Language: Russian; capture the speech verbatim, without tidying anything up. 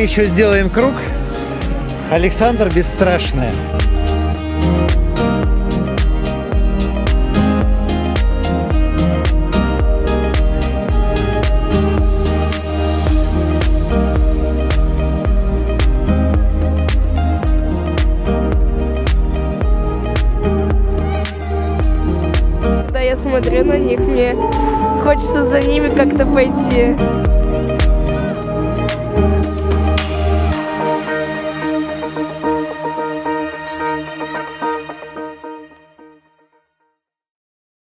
еще сделаем круг. Александр бесстрашная. Я смотрю на них, мне хочется за ними как-то пойти.